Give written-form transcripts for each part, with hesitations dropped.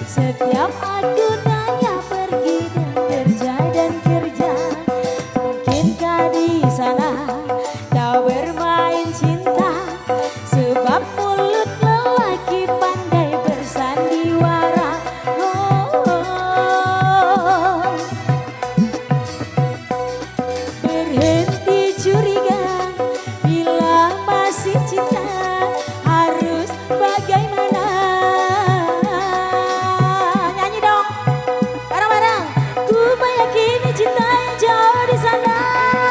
Setiap aku tanya pergi dan kerja, mungkinkah di sana kau bermain cinta? Sebab mulut lelaki pandai bersandiwara. Berhenti curiga bila masih cinta, harus bagaimana? Nyanyi dong, bareng-bareng. Ku meyakini cinta yang jauh di sana.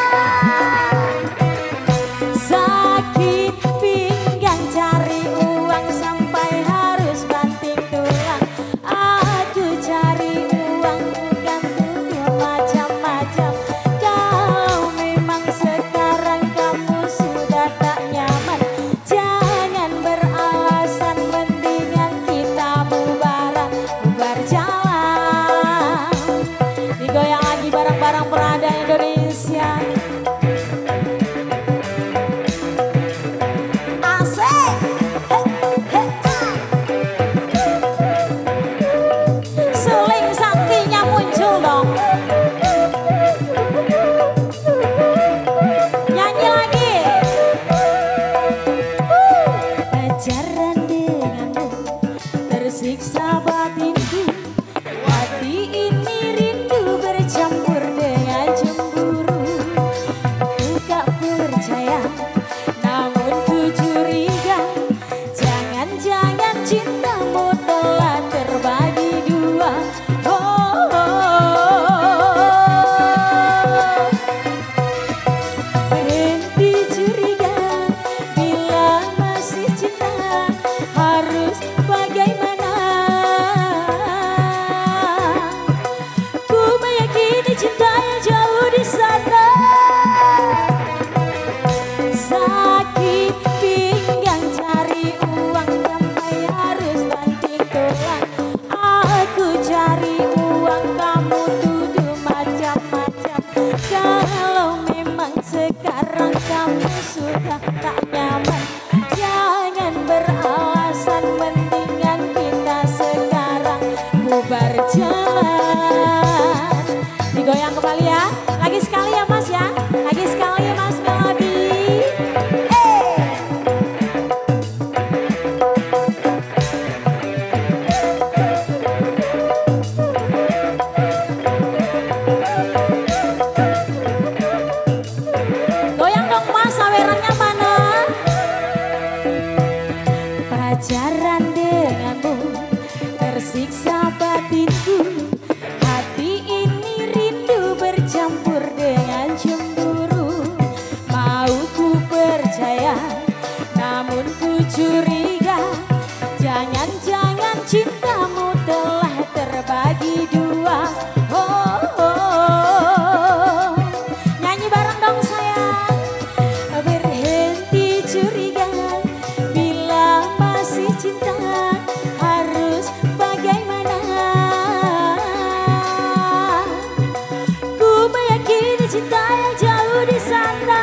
Sakit pinggang cari uang sampai harus banting tulang. Aku cari uang bukan untuk macam-macam. Kalau memang sekarang kamu sudah tak nyaman, jangan beralasan, mendingan kita bubar jalan. Digoyang lagi barang-barang Prada Indonesia. Asik. Seling saktinya muncul dong. Nyanyi lagi. Pacaran denganmu tersiksa batinku. Hati ini rindu bercampur dengan cemburu. Ku tak percaya, namun ku curiga. Jangan-jangan cintamu telah terbagi dua. Oh, berhenti curiga bila masih cinta, harus bagaimana? Ku meyakini cinta yang jauh di sana. Sakit pinggang cari uang sampai harus banting tulang. Aku cari uang, kamu tuduh macam-macam. Kalau memang sekarang kamu sudah tak nyaman, jangan beralasan, mendingan kita sekarang bubar jalan. Digoyang kembali ya, lagi sekali ya Mas ya, lagi sekali ya Mas Melody. Goyang dong Mas, sawerannya mana? Pacaran denganmu tersiksa batinku. Hati ini rindu bercampur dengan cemburu. Mau ku percaya, namun ku curiga. Jangan-jangan cintamu telah terbagi dua. Oh, oh. Nyanyi bareng dong sayang. Berhenti curiga bila masih cinta, harus bagaimana? Ku meyakini cinta yang jauh di sana.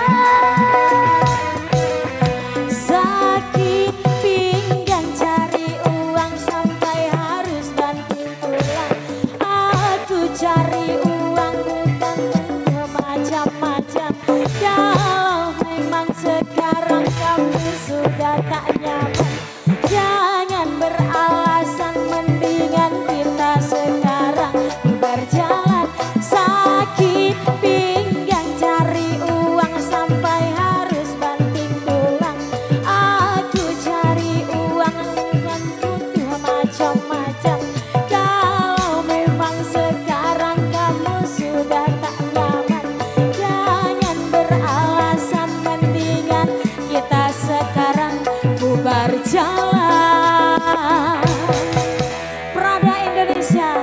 Sakit pinggang cari uang sampai harus banting tulang. Aku cari uang bukan untuk macam-macam. Kalau memang sekarang kamu sudah tak nyaman, jangan beralasan, mendingan kita sekarang berjalan. Sakit pinggang cari uang sampai harus banting tulang. Aku cari uang bukan untuk macam-macam. Kalau memang sekarang kamu sudah tak nyaman, jangan beralasan, mendingan kita sekarang bubar jalan. Prada Indonesia.